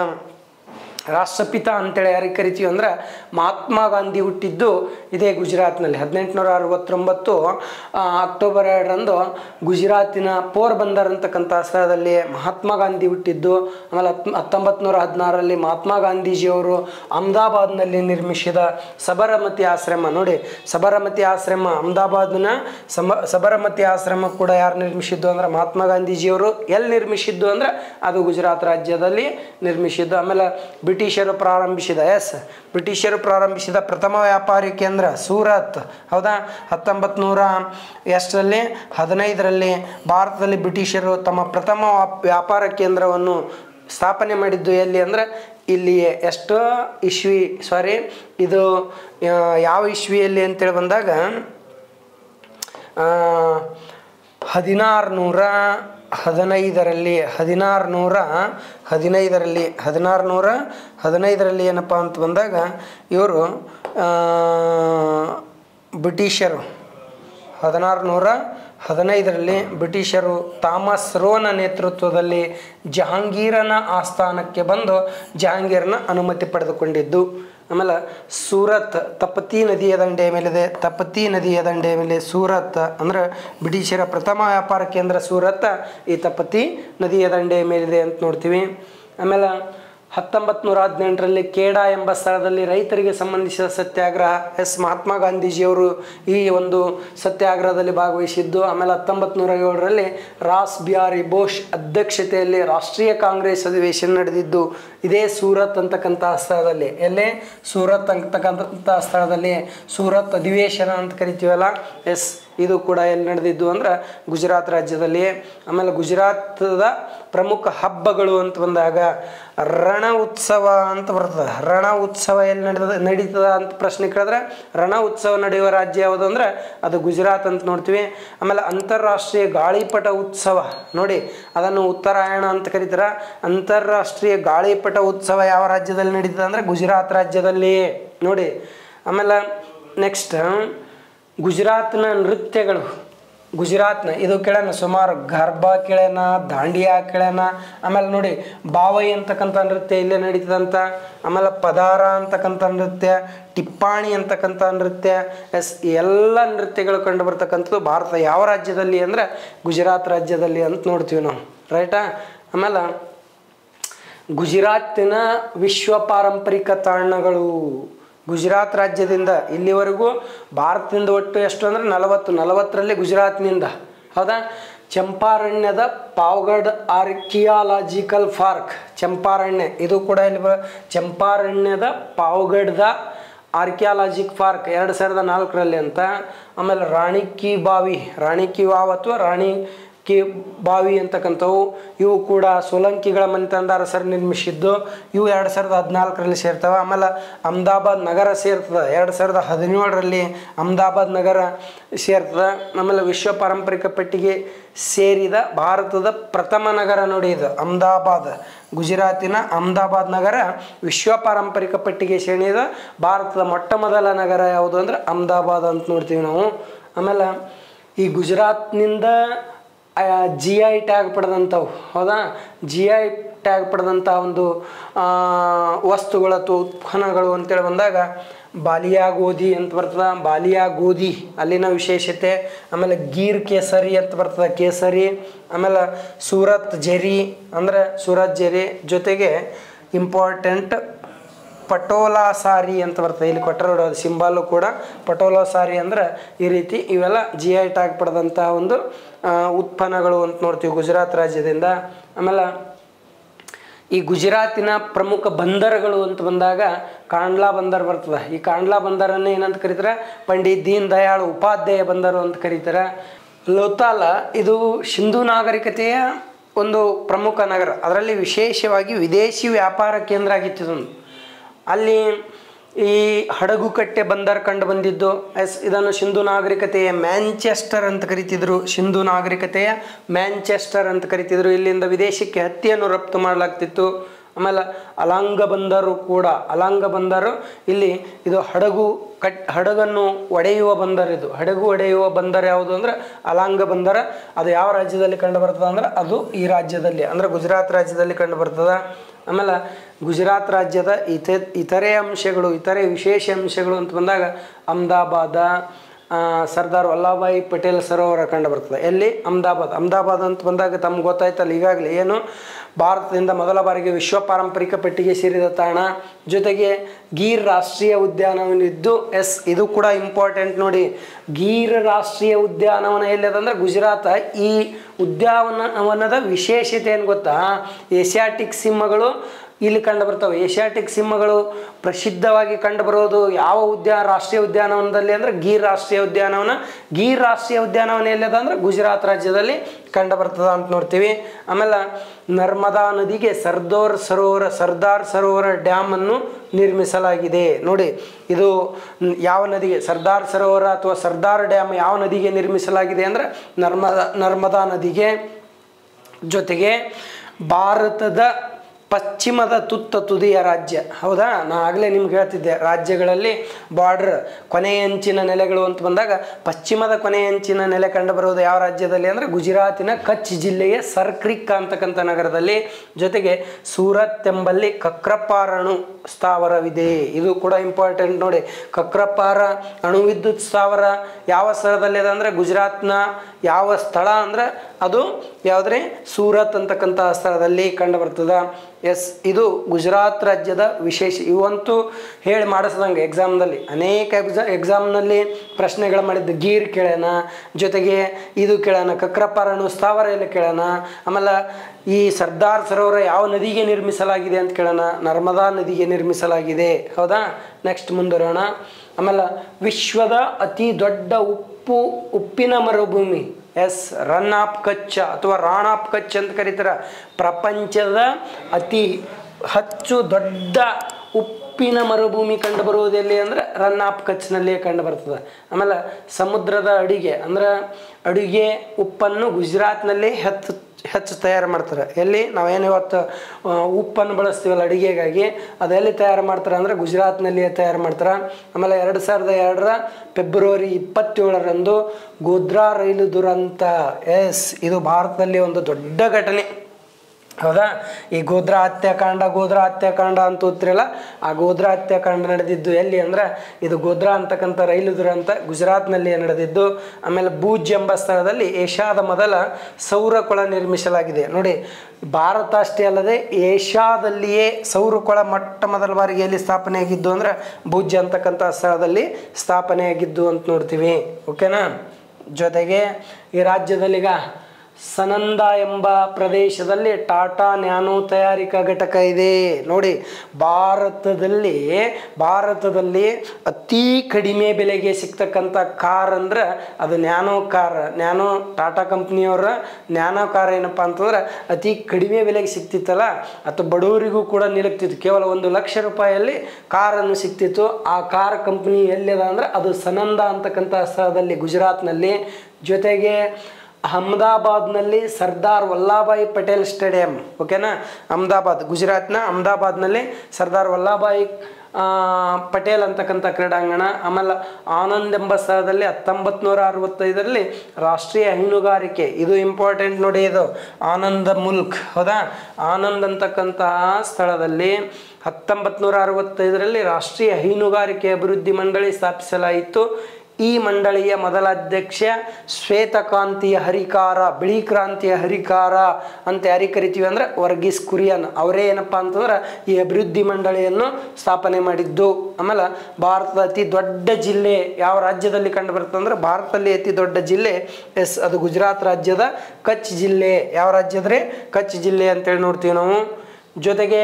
ರಾಷ್ಟ್ರಪಿತ ಅಂತೇಳಿ ಯಾರಿಗೆ ಕರಿತೀವಿ ಅಂದ್ರೆ ಮಹಾತ್ಮ ಗಾಂಧಿ ಹುಟ್ಟಿದ್ದು ಇದೇ ಗುಜರಾತ್ನಲ್ಲಿ. ಹದಿನೆಂಟುನೂರ ಅರವತ್ತೊಂಬತ್ತು ಅಕ್ಟೋಬರ್ ಎರಡರಂದು ಗುಜರಾತಿನ ಪೋರ್ಬಂದರ್ ಅಂತಕ್ಕಂಥ ಸ್ಥಳದಲ್ಲಿ ಮಹಾತ್ಮ ಗಾಂಧಿ ಹುಟ್ಟಿದ್ದು. ಆಮೇಲೆ ಹತ್ ಹತ್ತೊಂಬತ್ತು ನೂರ ಹದಿನಾರರಲ್ಲಿ ಮಹಾತ್ಮ ಗಾಂಧೀಜಿಯವರು ಅಹಮದಾಬಾದ್ನಲ್ಲಿ ನಿರ್ಮಿಸಿದ ಸಬರಮತಿ ಆಶ್ರಮ. ನೋಡಿ, ಸಬರಮತಿ ಆಶ್ರಮ ಅಹಮದಾಬಾದ್ನ ಸಮ ಸಬರಮತಿ ಆಶ್ರಮ ಕೂಡ ಯಾರು ನಿರ್ಮಿಸಿದ್ದು ಅಂದ್ರೆ ಮಹಾತ್ಮ ಗಾಂಧೀಜಿಯವರು. ಎಲ್ಲಿ ನಿರ್ಮಿಸಿದ್ದು ಅಂದ್ರೆ ಅದು ಗುಜರಾತ್ ರಾಜ್ಯದಲ್ಲಿ ನಿರ್ಮಿಸಿದ್ದು. ಆಮೇಲೆ ಬ್ರಿಟಿಷರು ಪ್ರಾರಂಭಿಸಿದ ಎಸ್ ಬ್ರಿಟಿಷರು ಪ್ರಾರಂಭಿಸಿದ ಪ್ರಥಮ ವ್ಯಾಪಾರಿ ಕೇಂದ್ರ ಸೂರತ್ ಹೌದಾ ಹತ್ತೊಂಬತ್ತು ನೂರ ಎಷ್ಟರಲ್ಲಿ ಹದಿನೈದರಲ್ಲಿ ಭಾರತದಲ್ಲಿ ಬ್ರಿಟಿಷರು ತಮ್ಮ ಪ್ರಥಮ ವ್ಯಾಪಾರ ಕೇಂದ್ರವನ್ನು ಸ್ಥಾಪನೆ ಮಾಡಿದ್ದು ಎಲ್ಲಿ ಅಂದ್ರೆ ಇಲ್ಲಿ ಎಷ್ಟು ಇಸ್ವಿ ಸಾರಿ ಇದು ಯಾವ ಇಸ್ವಿಯಲ್ಲಿ ಅಂತೇಳಿ ಬಂದಾಗ ಹದಿನಾರು ನೂರ ಹದಿನೈದರಲ್ಲಿ ಹದಿನಾರು ನೂರ ಹದಿನೈದರಲ್ಲಿ ಹದಿನಾರು ನೂರ ಹದಿನೈದರಲ್ಲಿ ಏನಪ್ಪ ಅಂತ ಬಂದಾಗ ಇವರು ಬ್ರಿಟಿಷರು ಹದಿನಾರು ನೂರ ಹದಿನೈದರಲ್ಲಿ ಬ್ರಿಟಿಷರು ಥಾಮಸ್ ರೋನ ನೇತೃತ್ವದಲ್ಲಿ ಜಹಾಂಗೀರನ ಆಸ್ಥಾನಕ್ಕೆ ಬಂದು ಜಹಾಂಗೀರನ ಅನುಮತಿ ಪಡೆದುಕೊಂಡಿದ್ದು. ಆಮೇಲೆ ಸೂರತ್ ತಪತಿ ನದಿಯ ದಂಡೆಯ ಮೇಲಿದೆ. ತಪತಿ ನದಿಯ ದಂಡೆಯ ಮೇಲೆ ಸೂರತ್ ಅಂದರೆ ಬ್ರಿಟಿಷರ ಪ್ರಥಮ ವ್ಯಾಪಾರ ಕೇಂದ್ರ ಸೂರತ್ ಈ ತಪತಿ ನದಿಯ ದಂಡೆಯ ಮೇಲಿದೆ ಅಂತ ನೋಡ್ತೀವಿ. ಆಮೇಲೆ ಹತ್ತೊಂಬತ್ತು ನೂರ ಹದಿನೆಂಟರಲ್ಲಿ ಖೇಡಾ ಎಂಬ ಸ್ಥಳದಲ್ಲಿ ರೈತರಿಗೆ ಸಂಬಂಧಿಸಿದ ಸತ್ಯಾಗ್ರಹ. ಎಸ್ ಮಹಾತ್ಮ ಗಾಂಧೀಜಿಯವರು ಈ ಒಂದು ಸತ್ಯಾಗ್ರಹದಲ್ಲಿ ಭಾಗವಹಿಸಿದ್ದು. ಆಮೇಲೆ ಹತ್ತೊಂಬತ್ತು ನೂರ ಏಳರಲ್ಲಿ ರಾಸ್ ಬಿಹಾರಿ ಬೋಸ್ ಅಧ್ಯಕ್ಷತೆಯಲ್ಲಿ ರಾಷ್ಟ್ರೀಯ ಕಾಂಗ್ರೆಸ್ ಅಧಿವೇಶನ ನಡೆದಿದ್ದು ಇದೇ ಸೂರತ್ ಅಂತಕ್ಕಂತಹ ಸ್ಥಳದಲ್ಲಿ. ಎಲ್ಲೇ ಸೂರತ್ ಅಂತಕ್ಕಂಥ ಸ್ಥಳದಲ್ಲಿ ಸೂರತ್ ಅಧಿವೇಶನ ಅಂತ ಕರಿತೀವಲ್ಲ, ಎಸ್ ಇದು ಕೂಡ ಎಲ್ಲಿ ನಡೆದಿದ್ದು ಅಂದ್ರೆ ಗುಜರಾತ್ ರಾಜ್ಯದಲ್ಲಿ. ಆಮೇಲೆ ಗುಜರಾತದ ಪ್ರಮುಖ ಹಬ್ಬಗಳು ಅಂತ ಬಂದಾಗ ರಣ ಉತ್ಸವ ಅಂತ ಬರ್ತದೆ. ರಣ ಉತ್ಸವ ಎಲ್ಲಿ ನಡೆದ ನಡೀತದ ಅಂತ ಪ್ರಶ್ನೆ ಕೇಳಿದ್ರೆ ರಣ ಉತ್ಸವ ನಡೆಯುವ ರಾಜ್ಯ ಯಾವುದು ಅಂದ್ರೆ ಅದು ಗುಜರಾತ್ ಅಂತ ನೋಡ್ತೀವಿ. ಆಮೇಲೆ ಅಂತಾರಾಷ್ಟ್ರೀಯ ಗಾಳಿಪಟ ಉತ್ಸವ ನೋಡಿ ಅದನ್ನು ಉತ್ತರಾಯಣ ಅಂತ ಕರೀತಾರೆ. ಅಂತಾರಾಷ್ಟ್ರೀಯ ಗಾಳಿಪಟ ಉತ್ಸವ ಯಾವ ರಾಜ್ಯದಲ್ಲಿ ನಡೀತದೆ ಅಂದರೆ ಗುಜರಾತ್ ರಾಜ್ಯದಲ್ಲಿ ನೋಡಿ. ಆಮೇಲೆ ನೆಕ್ಸ್ಟ್ ಗುಜರಾತ್ನ ನೃತ್ಯಗಳು. ಗುಜರಾತ್ನ ಇದು ಕೇಳೋಣ ಸುಮಾರು ಗರ್ಭ ಕೇಳೋಣ, ದಾಂಡಿಯಾ ಕೇಳೋಣ. ಆಮೇಲೆ ನೋಡಿ ಬಾವೈ ಅಂತಕ್ಕಂಥ ನೃತ್ಯ ಇಲ್ಲೇ ನಡೀತದಂತ. ಆಮೇಲೆ ಪದಾರ ಅಂತಕ್ಕಂಥ ನೃತ್ಯ, ಟಿಪ್ಪಾಣಿ ಅಂತಕ್ಕಂಥ ನೃತ್ಯ, ಎಸ್ ಎಲ್ಲ ನೃತ್ಯಗಳು ಕಂಡು ಬರ್ತಕ್ಕಂಥದ್ದು ಭಾರತ ಯಾವ ರಾಜ್ಯದಲ್ಲಿ ಅಂದರೆ ಗುಜರಾತ್ ರಾಜ್ಯದಲ್ಲಿ ಅಂತ ನೋಡ್ತೀವಿ ನಾವು, ರೈಟಾ. ಆಮೇಲೆ ಗುಜರಾತಿನ ವಿಶ್ವ ಪಾರಂಪರಿಕ ತಾಣಗಳು. ಗುಜರಾತ್ ರಾಜ್ಯದಿಂದ ಇಲ್ಲಿವರೆಗೂ ಭಾರತದಿಂದ ಒಟ್ಟು ಎಷ್ಟು ಅಂದರೆ ನಲವತ್ತು ನಲವತ್ತರಲ್ಲಿ ಗುಜರಾತ್ನಿಂದ ಹೌದಾ. ಚಂಪಾರಣ್ಯದ ಪಾವಗಢ ಆರ್ಕಿಯಾಲಜಿಕಲ್ ಪಾರ್ಕ್. ಚಂಪಾರಣ್ಯ ಇದು ಕೂಡ ಇಲ್ಲಿ ಬ ಚಂಪಾರಣ್ಯದ ಪಾವಗಢದ ಆರ್ಕಿಯಾಲಜಿಕ್ ಪಾರ್ಕ್ ಎರಡು ಸಾವಿರದ ನಾಲ್ಕರಲ್ಲಿ ಅಂತ. ಆಮೇಲೆ ರಾಣಿ ಕಿ ಬಾವಿ, ರಾಣಿ ಕಿ ವಾವ್ ಅಥವಾ ರಾಣಿ ಕಿ ಬಾವಿ ಅಂತಕ್ಕಂಥವು ಇವು ಕೂಡ ಸೋಲಂಕಿಗಳ ಮನೆತನದ ಅರಸರು ನಿರ್ಮಿಸಿದ್ದು. ಇವು ಎರಡು ಸಾವಿರದ ಹದಿನಾಲ್ಕರಲ್ಲಿ ಸೇರ್ತವೆ. ಆಮೇಲೆ ಅಹಮದಾಬಾದ್ ನಗರ ಸೇರ್ತದೆ ಎರಡು ಸಾವಿರದ ಹದಿನೇಳರಲ್ಲಿ ಅಹಮದಾಬಾದ್ ನಗರ ಸೇರ್ತದೆ. ಆಮೇಲೆ ವಿಶ್ವ ಪಾರಂಪರಿಕ ಪಟ್ಟಿಗೆ ಸೇರಿದ ಭಾರತದ ಪ್ರಥಮ ನಗರ ನೋಡಿ ಇದು ಅಹಮದಾಬಾದ್. ಗುಜರಾತಿನ ಅಹಮದಾಬಾದ್ ನಗರ ವಿಶ್ವ ಪಾರಂಪರಿಕ ಪಟ್ಟಿಗೆ ಸೇರಿದ ಭಾರತದ ಮೊಟ್ಟ ಮೊದಲ ನಗರ ಯಾವುದು ಅಂದರೆ ಅಹಮದಾಬಾದ್ ಅಂತ ನೋಡ್ತೀವಿ ನಾವು. ಆಮೇಲೆ ಈ ಗುಜರಾತ್ನಿಂದ ಜಿ ಐ ಟ್ಯಾಗ್ ಪಡೆದಂಥವು ಹೌದಾ. ಜಿ ಐ ಟ್ಯಾಗ್ ಪಡೆದಂಥ ಒಂದು ವಸ್ತುಗಳು ಅಥವಾ ಉತ್ಪನ್ನಗಳು ಅಂತೇಳಿ ಬಂದಾಗ ಬಾಲಿಯಾ ಗೋಧಿ ಅಂತ ಬರ್ತದೆ. ಬಾಲಿಯಾ ಗೋಧಿ ಅಲ್ಲಿನ ವಿಶೇಷತೆ. ಆಮೇಲೆ ಗೀರ್ ಕೇಸರಿ ಅಂತ ಬರ್ತದೆ, ಕೇಸರಿ. ಆಮೇಲೆ ಸೂರತ್ ಜರಿ ಅಂದರೆ ಸೂರತ್ ಜರಿ ಜೊತೆಗೆ ಇಂಪಾರ್ಟೆಂಟ್ ಪಟೋಲಾ ಸಾರಿ ಅಂತ ಬರ್ತದೆ. ಇಲ್ಲಿ ಕೊಟ್ಟರೆ ಸಿಂಬಾಲು ಕೂಡ ಪಟೋಲಾ ಸಾರಿ ಅಂದರೆ ಈ ರೀತಿ ಇವೆಲ್ಲ ಜಿ ಐ ಟ್ಯಾಗ್ ಪಡೆದಂಥ ಒಂದು ಉತ್ಪನ್ನಗಳು ಅಂತ ನೋಡ್ತೀವಿ ಗುಜರಾತ್ ರಾಜ್ಯದಿಂದ. ಆಮೇಲೆ ಈ ಗುಜರಾತಿನ ಪ್ರಮುಖ ಬಂದರುಗಳು ಅಂತ ಬಂದಾಗ ಕಾಂಡ್ಲಾ ಬಂದರ್ ಬರ್ತದೆ. ಈ ಕಾಂಡ್ಲಾ ಬಂದರನ್ನೇ ಏನಂತ ಕರೀತಾರೆ ಪಂಡಿತ್ ದೀನ್ ದಯಾಳ್ ಉಪಾಧ್ಯಾಯ ಬಂದರು ಅಂತ ಕರೀತಾರೆ. ಲೋತಾಲ ಇದು ಸಿಂಧೂ ನಾಗರಿಕತೆಯ ಒಂದು ಪ್ರಮುಖ ನಗರ. ಅದರಲ್ಲಿ ವಿಶೇಷವಾಗಿ ವಿದೇಶಿ ವ್ಯಾಪಾರ ಕೇಂದ್ರ ಆಗಿತ್ತು ಇದೊಂದು. ಅಲ್ಲಿ ಈ ಹಡಗುಕಟ್ಟೆ ಬಂದರ್ ಕಂಡು ಬಂದಿದ್ದು. ಎಸ್ ಇದನ್ನು ಸಿಂಧೂ ನಾಗರಿಕತೆಯ ಮ್ಯಾಂಚೆಸ್ಟರ್ ಅಂತ ಕರಿತಿದ್ರು. ಸಿಂಧೂ ನಾಗರಿಕತೆಯ ಮ್ಯಾಂಚೆಸ್ಟರ್ ಅಂತ ಕರಿತಿದ್ರು. ಇಲ್ಲಿಂದ ವಿದೇಶಕ್ಕೆ ಹತ್ತಿಯನ್ನು ರಫ್ತು ಮಾಡಲಾಗ್ತಿತ್ತು. ಆಮೇಲೆ ಅಲಾಂಗ ಬಂದರು ಕೂಡ ಅಲಾಂಗ ಬಂದರು ಇಲ್ಲಿ ಇದು ಹಡಗು ಕಟ್ ಹಡಗನ್ನು ಒಡೆಯುವ ಬಂದರ್. ಇದು ಹಡಗು ಒಡೆಯುವ ಬಂದರ್ ಯಾವುದು ಅಂದರೆ ಅಲಾಂಗ ಬಂದರ. ಅದು ಯಾವ ರಾಜ್ಯದಲ್ಲಿ ಕಂಡು ಬರ್ತದೆ ಅಂದ್ರೆ ಅದು ಈ ರಾಜ್ಯದಲ್ಲಿ ಅಂದರೆ ಗುಜರಾತ್ ರಾಜ್ಯದಲ್ಲಿ ಕಂಡು ಬರ್ತದೆ. ಆಮೇಲೆ ಗುಜರಾತ್ ರಾಜ್ಯದ ಇತ ಇತರೆ ಅಂಶಗಳು ಇತರೆ ವಿಶೇಷ ಅಂಶಗಳು ಅಂತ ಬಂದಾಗ ಅಹಮದಾಬಾದ ಸರ್ದಾರ್ ವಲ್ಲಭಭಾಯಿ ಪಟೇಲ್ ಸರೋವರ ಕಂಡು ಬರ್ತದೆ. ಎಲ್ಲಿ ಅಹಮದಾಬಾದ್. ಅಹಮದಾಬಾದ್ ಅಂತ ಬಂದಾಗ ತಮ್ಗೆ ಗೊತ್ತಾಯ್ತಲ್ಲ ಈಗಾಗಲೇ ಏನು ಭಾರತದಿಂದ ಮೊದಲ ಬಾರಿಗೆ ವಿಶ್ವ ಪಾರಂಪರಿಕ ಪಟ್ಟಿಗೆ ಸೇರಿದ ತಾಣ. ಜೊತೆಗೆ ಗೀರ್ ರಾಷ್ಟ್ರೀಯ ಉದ್ಯಾನವನವಿದ್ದು. ಎಸ್ ಇದು ಕೂಡ ಇಂಪಾರ್ಟೆಂಟ್ ನೋಡಿ. ಗೀರ್ ರಾಷ್ಟ್ರೀಯ ಉದ್ಯಾನವನ ಎಲ್ಲಿದೆ ಅಂದರೆ ಗುಜರಾತ್. ಈ ಉದ್ಯಾನವನದ ವಿಶೇಷತೆ ಏನು ಗೊತ್ತಾ? ಏಷ್ಯಾಟಿಕ್ ಸಿಂಹಗಳು ಇಲ್ಲಿ ಕಂಡು ಬರ್ತವೆ. ಏಷ್ಯಾಟಿಕ್ ಸಿಂಹಗಳು ಪ್ರಸಿದ್ಧವಾಗಿ ಕಂಡು ಬರೋದು ಯಾವ ಉದ್ಯಾನ ರಾಷ್ಟ್ರೀಯ ಉದ್ಯಾನವನದಲ್ಲಿ ಅಂದರೆ ಗೀರ್ ರಾಷ್ಟ್ರೀಯ ಉದ್ಯಾನವನ. ಗೀರ್ ರಾಷ್ಟ್ರೀಯ ಉದ್ಯಾನವನ ಎಲ್ಲಿದೆ ಅಂದರೆ ಗುಜರಾತ್ ರಾಜ್ಯದಲ್ಲಿ ಕಂಡು ಬರ್ತದ ಅಂತ ನೋಡ್ತೀವಿ. ಆಮೇಲೆ ನರ್ಮದಾ ನದಿಗೆ ಸರ್ದಾರ್ ಸರೋವರ ಸರ್ದಾರ್ ಸರೋವರ ಡ್ಯಾಮನ್ನು ನಿರ್ಮಿಸಲಾಗಿದೆ. ನೋಡಿ ಇದು ಯಾವ ನದಿಗೆ? ಸರ್ದಾರ್ ಸರೋವರ ಅಥವಾ ಸರ್ದಾರ್ ಡ್ಯಾಮ್ ಯಾವ ನದಿಗೆ ನಿರ್ಮಿಸಲಾಗಿದೆ ಅಂದರೆ ನರ್ಮದಾ ನರ್ಮದಾ ನದಿಗೆ. ಜೊತೆಗೆ ಭಾರತದ ಪಶ್ಚಿಮದ ತುತ್ತ ತುದಿಯ ರಾಜ್ಯ. ಹೌದಾ, ನಾ ಆಗಲೇ ನಿಮ್ಗೆ ಹೇಳ್ತಿದ್ದೆ ರಾಜ್ಯಗಳಲ್ಲಿ ಬಾರ್ಡ್ರ್ ಕೊನೆಯ ಅಂಚಿನ ನೆಲೆಗಳು ಅಂತ ಬಂದಾಗ ಪಶ್ಚಿಮದ ಕೊನೆಯ ಅಂಚಿನ ನೆಲೆ ಕಂಡು ಬರುವುದು ಯಾವ ರಾಜ್ಯದಲ್ಲಿ ಅಂದರೆ ಗುಜರಾತಿನ ಕಚ್ ಜಿಲ್ಲೆಯ ಸರ್ಕ್ರಿಕ್ ಅಂತಕ್ಕಂಥ ನಗರದಲ್ಲಿ. ಜೊತೆಗೆ ಸೂರತ್ ಎಂಬಲ್ಲಿ ಕಕ್ರಪಾರ ಅಣು ಸ್ಥಾವರವಿದೆ. ಇದು ಕೂಡ ಇಂಪಾರ್ಟೆಂಟ್ ನೋಡಿ. ಕಕ್ರಪಾರ ಅಣು ವಿದ್ಯುತ್ ಸ್ಥಾವರ ಯಾವ ಸ್ಥಳದಲ್ಲಿದೆ ಅಂದರೆ ಗುಜರಾತ್ನ ಯಾವ ಸ್ಥಳ ಅಂದರೆ ಅದು ಯಾವುದ್ರಿ? ಸೂರತ್ ಅಂತಕ್ಕಂಥ ಸ್ಥಳದಲ್ಲಿ ಕಂಡು ಬರ್ತದ. ಎಸ್, ಇದು ಗುಜರಾತ್ ರಾಜ್ಯದ ವಿಶೇಷ. ಇವಂತೂ ಹೇಳಿ ಮಾಡಿಸ್ದಂಗೆ ಎಕ್ಸಾಮ್ನಲ್ಲಿ ಅನೇಕ ಎಕ್ಸಾ ಎಕ್ಸಾಮ್ನಲ್ಲಿ ಪ್ರಶ್ನೆಗಳು ಮಾಡಿದ್ದು. ಗೀರ್ ಕೇಳೋಣ, ಜೊತೆಗೆ ಇದು ಕೇಳೋಣ, ಕಕ್ರಪಾರ ಅಣು ಸ್ಥಾವರ ಎಲ್ಲ ಕೇಳೋಣ. ಆಮೇಲೆ ಈ ಸರ್ದಾರ್ ಸರೋವರ ಯಾವ ನದಿಗೆ ನಿರ್ಮಿಸಲಾಗಿದೆ ಅಂತ ಕೇಳೋಣ. ನರ್ಮದಾ ನದಿಗೆ ನಿರ್ಮಿಸಲಾಗಿದೆ. ಹೌದಾ, ನೆಕ್ಸ್ಟ್ ಮುಂದುವರೋಣ. ಆಮೇಲೆ ವಿಶ್ವದ ಅತಿ ದೊಡ್ಡ ಉಪ್ಪು ಉಪ್ಪಿನ ಮರುಭೂಮಿ. ಎಸ್, ರನ್ ಆಫ್ ಕಚ್ ಅಥವಾ ರಾಣ್ ಆಫ್ ಕಚ್ ಅಂತ ಕರೀತಾರೆ. ಪ್ರಪಂಚದ ಅತಿ ಹೆಚ್ಚು ದೊಡ್ಡ ಉಪ್ಪಿನ ಮರುಭೂಮಿ ಕಂಡು ಬರುವುದೆಲ್ಲಿ ಅಂದರೆ ರನ್ ಆಫ್ ಕಚ್ನಲ್ಲಿಯೇ ಕಂಡು ಬರ್ತದೆ. ಆಮೇಲೆ ಸಮುದ್ರದ ಅಡಿಗೆ ಅಂದ್ರೆ ಅಡುಗೆ ಉಪ್ಪನ್ನು ಗುಜರಾತ್ನಲ್ಲಿ ಹೆಚ್ಚು ಹೆಚ್ಚು ತಯಾರು ಮಾಡ್ತಾರೆ. ಎಲ್ಲಿ ನಾವೇನು ಇವತ್ತು ಉಪ್ಪನ್ನು ಬಳಸ್ತೀವಲ್ಲ ಅಡುಗೆಗಾಗಿ, ಅದೆಲ್ಲಿ ತಯಾರು ಮಾಡ್ತಾರೆ ಅಂದರೆ ಗುಜರಾತ್ನಲ್ಲಿಯೇ ತಯಾರು ಮಾಡ್ತಾರೆ. ಆಮೇಲೆ ಎರಡು ಸಾವಿರದ ಎರಡರ ಫೆಬ್ರವರಿ ಇಪ್ಪತ್ತೇಳರಂದು ಗೋಧ್ರಾ ರೈಲು ದುರಂತ. ಎಸ್, ಇದು ಭಾರತದಲ್ಲಿ ಒಂದು ದೊಡ್ಡ ಘಟನೆ. ಹೌದಾ, ಈ ಗೋಧ್ರಾ ಹತ್ಯಾಕಾಂಡ ಗೋಧ್ರಾ ಹತ್ಯಾಕಾಂಡ ಅಂತ ಓದ್ತಿರಲ್ಲ, ಆ ಗೋಧ್ರಾ ಹತ್ಯಾಕಾಂಡ ನಡೆದಿದ್ದು ಎಲ್ಲಿ ಅಂದರೆ ಇದು ಗೋಧ್ರಾ ಅಂತಕ್ಕಂಥ ರೈಲು ದುರಂತ ಗುಜರಾತ್ನಲ್ಲಿ ನಡೆದಿದ್ದು. ಆಮೇಲೆ ಭೂಜ್ ಎಂಬ ಸ್ಥಳದಲ್ಲಿ ಏಷ್ಯಾದ ಮೊದಲ ಸೌರಕೊಳ ನಿರ್ಮಿಸಲಾಗಿದೆ. ನೋಡಿ, ಭಾರತ ಅಷ್ಟೇ ಅಲ್ಲದೆ ಏಷ್ಯಾದಲ್ಲಿಯೇ ಸೌರಕೊಳ ಮೊಟ್ಟ ಮೊದಲ ಬಾರಿಗೆ ಎಲ್ಲಿ ಸ್ಥಾಪನೆಯಾಗಿದ್ದು ಅಂದರೆ ಭುಜ್ ಅಂತಕ್ಕಂಥ ಸ್ಥಳದಲ್ಲಿ ಸ್ಥಾಪನೆಯಾಗಿದ್ದು ಅಂತ ನೋಡ್ತೀವಿ. ಓಕೆನಾ. ಜೊತೆಗೆ ಈ ರಾಜ್ಯದಲ್ಲಿಗ ಸನಂದ ಎಂಬ ಪ್ರದೇಶದಲ್ಲಿ ಟಾಟಾ ನ್ಯಾನೋ ತಯಾರಿಕಾ ಘಟಕ ಇದೆ. ನೋಡಿ, ಭಾರತದಲ್ಲಿ ಭಾರತದಲ್ಲಿ ಅತಿ ಕಡಿಮೆ ಬೆಲೆಗೆ ಸಿಗ್ತಕ್ಕಂಥ ಕಾರ್ ಅಂದ್ರೆ ಅದು ನ್ಯಾನೋ ಕಾರ್. ನ್ಯಾನೋ ಟಾಟಾ ಕಂಪ್ನಿಯವರ ನ್ಯಾನೋ ಕಾರ್ ಏನಪ್ಪ ಅಂತಂದ್ರೆ ಅತಿ ಕಡಿಮೆ ಬೆಲೆಗೆ ಸಿಗ್ತಿತ್ತಲ್ಲ, ಅಥವಾ ಬಡವರಿಗೂ ಕೂಡ ನಿಲುಕ್ತಿತ್ತು. ಕೇವಲ ಒಂದು ಲಕ್ಷ ರೂಪಾಯಲ್ಲಿ ಕಾರನ್ನು ಸಿಗ್ತಿತ್ತು. ಆ ಕಾರ್ ಕಂಪ್ನಿ ಎಲ್ಲಿದೆ ಅಂದರೆ ಅದು ಸನಂದ ಅಂತಕ್ಕಂಥ ಸ್ಥಳದಲ್ಲಿ ಗುಜರಾತ್ನಲ್ಲಿ. ಜೊತೆಗೆ ಅಹಮದಾಬಾದ್ನಲ್ಲಿ ಸರ್ದಾರ್ ವಲ್ಲಭಾಯಿ ಪಟೇಲ್ ಸ್ಟೇಡಿಯಂ. ಓಕೆನಾ, ಅಹಮದಾಬಾದ್ ಗುಜರಾತ್ನ ಅಹಮದಾಬಾದ್ನಲ್ಲಿ ಸರ್ದಾರ್ ವಲ್ಲಭಾಯಿ ಪಟೇಲ್ ಅಂತಕ್ಕಂಥ ಕ್ರೀಡಾಂಗಣ. ಆಮೇಲೆ ಆನಂದ್ ಎಂಬ ಸ್ಥಳದಲ್ಲಿ ಹತ್ತೊಂಬತ್ತು ನೂರ ಅರವತ್ತೈದರಲ್ಲಿ ರಾಷ್ಟ್ರೀಯ ಹೈನುಗಾರಿಕೆ. ಇದು ಇಂಪಾರ್ಟೆಂಟ್ ನೋಡಿ, ಇದು ಆನಂದ ಮುಲ್ಕ್. ಹೌದಾ, ಆನಂದ್ ಅಂತಕ್ಕಂತಹ ಸ್ಥಳದಲ್ಲಿ ಹತ್ತೊಂಬತ್ತು ನೂರ ಅರವತ್ತೈದರಲ್ಲಿ ರಾಷ್ಟ್ರೀಯ ಹೈನುಗಾರಿಕೆ ಅಭಿವೃದ್ಧಿ ಮಂಡಳಿ ಸ್ಥಾಪಿಸಲಾಯಿತು. ಈ ಮಂಡಳಿಯ ಮೊದಲ ಅಧ್ಯಕ್ಷ ಶ್ವೇತಕಾಂತಿಯ ಹರಿಕಾರ, ಬಿಳಿ ಕ್ರಾಂತಿಯ ಹರಿಕಾರ ಅಂತ ಯಾರಿಗೆ ಕರಿತೀವಿ ಅಂದರೆ ವರ್ಗೀಸ್ ಕುರಿಯನ್. ಅವರೇ ಏನಪ್ಪ ಅಂತಂದ್ರೆ ಈ ಅಭಿವೃದ್ಧಿ ಮಂಡಳಿಯನ್ನು ಸ್ಥಾಪನೆ ಮಾಡಿದ್ದು. ಆಮೇಲೆ ಭಾರತದ ಅತಿ ದೊಡ್ಡ ಜಿಲ್ಲೆ ಯಾವ ರಾಜ್ಯದಲ್ಲಿ ಕಂಡು ಬರುತ್ತೆ ಅಂದರೆ ಭಾರತದಲ್ಲಿ ಅತಿ ದೊಡ್ಡ ಜಿಲ್ಲೆ ಎಸ್ ಅದು ಗುಜರಾತ್ ರಾಜ್ಯದ ಕಚ್ ಜಿಲ್ಲೆ. ಯಾವ ರಾಜ್ಯದ್ರೆ ಕಚ್ ಜಿಲ್ಲೆ ಅಂತೇಳಿ ನೋಡ್ತೀವಿ ನಾವು. ಜೊತೆಗೆ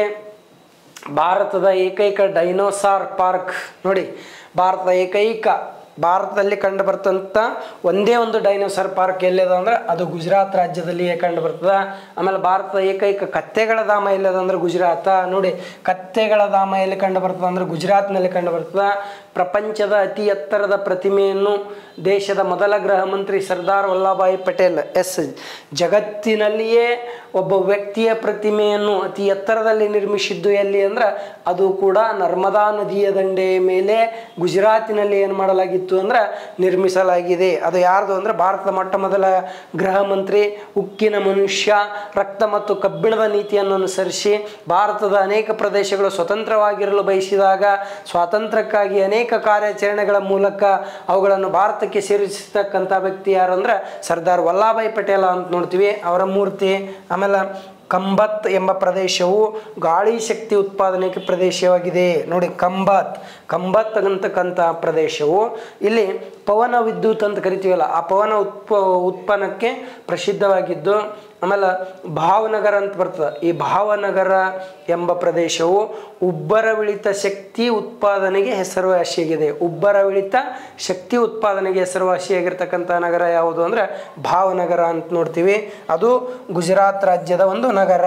ಭಾರತದ ಏಕೈಕ ಡೈನೋಸಾರ್ ಪಾರ್ಕ್. ನೋಡಿ, ಭಾರತದ ಏಕೈಕ ಭಾರತದಲ್ಲಿ ಕಂಡು ಬರ್ತಂಥ ಒಂದೇ ಒಂದು ಡೈನೋಸಾರ್ ಪಾರ್ಕ್ ಎಲ್ಲಿದೆ ಅಂದ್ರೆ ಅದು ಗುಜರಾತ್ ರಾಜ್ಯದಲ್ಲಿಯೇ ಕಂಡು ಬರ್ತದೆ. ಆಮೇಲೆ ಭಾರತದ ಏಕೈಕ ಕತ್ತೆಗಳ ಧಾಮ ಎಲ್ಲಿದೆ ಅಂದ್ರೆ ಗುಜರಾತ. ನೋಡಿ, ಕತ್ತೆಗಳ ಧಾಮ ಎಲ್ಲಿ ಕಂಡು ಬರ್ತದೆ ಅಂದ್ರೆ ಗುಜರಾತ್ನಲ್ಲಿ ಕಂಡು ಬರ್ತದೆ. ಪ್ರಪಂಚದ ಅತಿ ಎತ್ತರದ ಪ್ರತಿಮೆಯನ್ನು ದೇಶದ ಮೊದಲ ಗೃಹ ಮಂತ್ರಿ ಸರ್ದಾರ್ ವಲ್ಲಭಾಯಿ ಪಟೇಲ್. ಎಸ್, ಜಗತ್ತಿನಲ್ಲಿಯೇ ಒಬ್ಬ ವ್ಯಕ್ತಿಯ ಪ್ರತಿಮೆಯನ್ನು ಅತಿ ಎತ್ತರದಲ್ಲಿ ನಿರ್ಮಿಸಿದ್ದು ಎಲ್ಲಿ ಅಂದ್ರೆ ಅದು ಕೂಡ ನರ್ಮದಾ ನದಿಯ ದಂಡೆಯ ಮೇಲೆ ಗುಜರಾತಿನಲ್ಲಿ ಏನು ಮಾಡಲಾಗಿತ್ತು ಅಂದ್ರೆ ನಿರ್ಮಿಸಲಾಗಿದೆ. ಅದು ಯಾರ್ದು ಅಂದ್ರೆ ಭಾರತದ ಮೊಟ್ಟ ಮೊದಲ ಗೃಹ ಮಂತ್ರಿ, ಉಕ್ಕಿನ ಮನುಷ್ಯ, ರಕ್ತ ಮತ್ತು ಕಬ್ಬಿಣದ ನೀತಿಯನ್ನು ಅನುಸರಿಸಿ ಭಾರತದ ಅನೇಕ ಪ್ರದೇಶಗಳು ಸ್ವತಂತ್ರವಾಗಿರಲು ಬಯಸಿದಾಗ ಸ್ವಾತಂತ್ರ್ಯಕ್ಕಾಗಿ ಅನೇಕ ಕಾರ್ಯಾಚರಣೆಗಳ ಮೂಲಕ ಅವುಗಳನ್ನು ಭಾರತಕ್ಕೆ ಸೇರಿಸತಕ್ಕಂಥ ವ್ಯಕ್ತಿ ಯಾರು ಅಂದ್ರೆ ಸರ್ದಾರ್ ವಲ್ಲಭಾಯಿ ಪಟೇಲ್ ಅಂತ ನೋಡ್ತೀವಿ. ಅವರ ಮೂರ್ತಿ. ಆಮೇಲೆ ಕಂಬತ್ ಎಂಬ ಪ್ರದೇಶವು ಗಾಳಿ ಶಕ್ತಿ ಉತ್ಪಾದನೆಗೆ ಪ್ರದೇಶವಾಗಿದೆ ನೋಡಿ. ಕಂಬತ್ ಕಂಬತ್ ಅಂತಕ್ಕಂಥ ಪ್ರದೇಶವು ಇಲ್ಲಿ ಪವನ ವಿದ್ಯುತ್ ಅಂತ ಕರಿತೀವಲ್ಲ, ಆ ಪವನ ಉತ್ಪ ಉತ್ಪನ್ನಕ್ಕೆ ಪ್ರಸಿದ್ಧವಾಗಿದ್ದು, ಆಮೇಲೆ ಭಾವನಗರ ಅಂತ ಬರ್ತದೆ. ಈ ಭಾವನಗರ ಎಂಬ ಪ್ರದೇಶವು ಉಬ್ಬರವಿಳಿತ ಶಕ್ತಿ ಉತ್ಪಾದನೆಗೆ ಹೆಸರುವಾಸಿಯಾಗಿದೆ. ಉಬ್ಬರವಿಳಿತ ಶಕ್ತಿ ಉತ್ಪಾದನೆಗೆ ಹೆಸರುವಾಸಿಯಾಗಿರ್ತಕ್ಕಂಥ ನಗರ ಯಾವುದು ಅಂದರೆ ಭಾವನಗರ ಅಂತ ನೋಡ್ತೀವಿ. ಅದು ಗುಜರಾತ್ ರಾಜ್ಯದ ಒಂದು ನಗರ.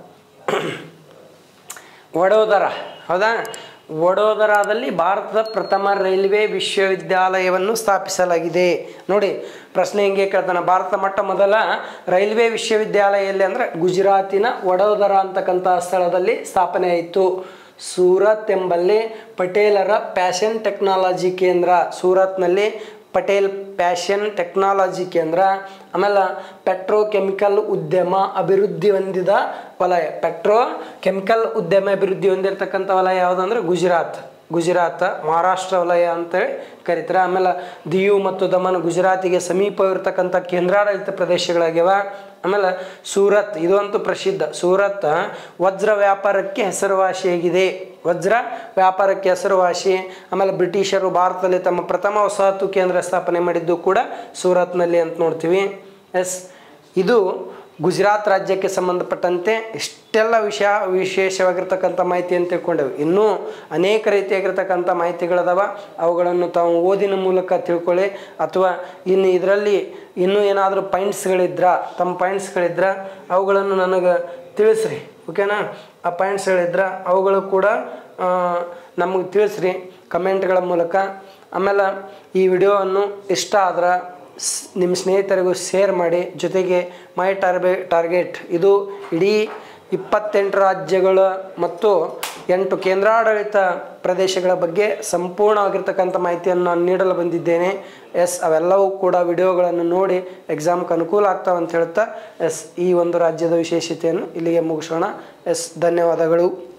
ವಡೋದರ, ಹೌದಾ? ವಡೋದರಾದಲ್ಲಿ ಭಾರತದ ಪ್ರಥಮ ರೈಲ್ವೆ ವಿಶ್ವವಿದ್ಯಾಲಯವನ್ನು ಸ್ಥಾಪಿಸಲಾಗಿದೆ. ನೋಡಿ ಪ್ರಶ್ನೆ ಹಿಂಗೆ ಕೇಳ್ತಾನೆ, ಭಾರತ ಮೊಟ್ಟ ಮೊದಲ ರೈಲ್ವೆ ವಿಶ್ವವಿದ್ಯಾಲಯ ಎಲ್ಲಿ ಅಂದರೆ ಗುಜರಾತಿನ ವಡೋದರ ಅಂತಕ್ಕಂಥ ಸ್ಥಳದಲ್ಲಿ ಸ್ಥಾಪನೆ ಆಯಿತು. ಸೂರತ್ ಎಂಬಲ್ಲಿ ಪಟೇಲರ ಪ್ಯಾಷನ್ ಟೆಕ್ನಾಲಜಿ ಕೇಂದ್ರ, ಸೂರತ್ನಲ್ಲಿ ಪಟೇಲ್ ಪ್ಯಾಷನ್ ಟೆಕ್ನಾಲಜಿ ಕೇಂದ್ರ. ಆಮೇಲೆ ಪೆಟ್ರೋ ಕೆಮಿಕಲ್ ಉದ್ಯಮ ಅಭಿವೃದ್ಧಿ ಹೊಂದಿದ ವಲಯ, ಪೆಟ್ರೋ ಕೆಮಿಕಲ್ ಉದ್ಯಮ ಅಭಿವೃದ್ಧಿ ಹೊಂದಿರತಕ್ಕಂಥ ವಲಯ ಯಾವುದಂದ್ರೆ ಗುಜರಾತ್. ಗುಜರಾತ್ ಮಹಾರಾಷ್ಟ್ರ ವಲಯ ಅಂತೇಳಿ ಕರೀತಾರೆ. ಆಮೇಲೆ ದಿಯು ಮತ್ತು ದಮನ್ ಗುಜರಾತಿಗೆ ಸಮೀಪವಿರ್ತಕ್ಕಂಥ ಕೇಂದ್ರಾಡಳಿತ ಪ್ರದೇಶಗಳಾಗ್ಯವ. ಆಮೇಲೆ ಸೂರತ್ ಇದು ಅಂತೂ ಪ್ರಸಿದ್ಧ. ಸೂರತ್ ವಜ್ರ ವ್ಯಾಪಾರಕ್ಕೆ ಹೆಸರುವಾಸಿಯಾಗಿದೆ, ವಜ್ರ ವ್ಯಾಪಾರಕ್ಕೆ ಹೆಸರುವಾಸಿ. ಆಮೇಲೆ ಬ್ರಿಟಿಷರು ಭಾರತದಲ್ಲಿ ತಮ್ಮ ಪ್ರಥಮ ವಸಾಹತು ಕೇಂದ್ರ ಸ್ಥಾಪನೆ ಮಾಡಿದ್ದು ಕೂಡ ಸೂರತ್ನಲ್ಲಿ ಅಂತ ನೋಡ್ತೀವಿ. ಎಸ್, ಇದು ಗುಜರಾತ್ ರಾಜ್ಯಕ್ಕೆ ಸಂಬಂಧಪಟ್ಟಂತೆ ಇಷ್ಟೆಲ್ಲ ವಿಷಯ ವಿಶೇಷವಾಗಿರ್ತಕ್ಕಂಥ ಮಾಹಿತಿಯನ್ನು ತಿಳ್ಕೊಂಡೆವು. ಇನ್ನೂ ಅನೇಕ ರೀತಿಯಾಗಿರ್ತಕ್ಕಂಥ ಮಾಹಿತಿಗಳದಾವ, ಅವುಗಳನ್ನು ತಾವು ಓದಿನ ಮೂಲಕ ತಿಳ್ಕೊಳ್ಳಿ. ಅಥವಾ ಇನ್ನು ಇದರಲ್ಲಿ ಇನ್ನೂ ಏನಾದರೂ ಪಾಯಿಂಟ್ಸ್ಗಳಿದ್ರ ತಮ್ಮ ಪಾಯಿಂಟ್ಸ್ಗಳಿದ್ರ ಅವುಗಳನ್ನು ನನಗೆ ತಿಳಿಸ್ರಿ, ಓಕೆನಾ? ಆ ಪಾಯಿಂಟ್ಸ್ಗಳಿದ್ರ ಅವುಗಳು ಕೂಡ ನಮಗೆ ತಿಳಿಸ್ರಿ ಕಮೆಂಟ್ಗಳ ಮೂಲಕ. ಆಮೇಲೆ ಈ ವಿಡಿಯೋವನ್ನು ಇಷ್ಟ ಆದ್ರೆ ನಿಮ್ಮ ಸ್ನೇಹಿತರಿಗೂ ಶೇರ್ ಮಾಡಿ. ಜೊತೆಗೆ ಮೈ ಟಾರ್ಬೆ ಟಾರ್ಗೆಟ್ ಇದು ಇಡೀ ಇಪ್ಪತ್ತೆಂಟು ರಾಜ್ಯಗಳ ಮತ್ತು ಎಂಟು ಕೇಂದ್ರಾಡಳಿತ ಪ್ರದೇಶಗಳ ಬಗ್ಗೆ ಸಂಪೂರ್ಣವಾಗಿರ್ತಕ್ಕಂಥ ಮಾಹಿತಿಯನ್ನು ನಾನು ನೀಡಲು ಬಂದಿದ್ದೇನೆ. ಎಸ್, ಅವೆಲ್ಲವೂ ಕೂಡ ವಿಡಿಯೋಗಳನ್ನು ನೋಡಿ ಎಕ್ಸಾಮ್ಗೆ ಅನುಕೂಲ ಆಗ್ತಾವೆ ಅಂತ ಹೇಳ್ತಾ ಎಸ್ ಈ ಒಂದು ರಾಜ್ಯದ ವಿಶೇಷತೆಯನ್ನು ಇಲ್ಲಿಗೆ ಮುಗಿಸೋಣ. ಎಸ್, ಧನ್ಯವಾದಗಳು.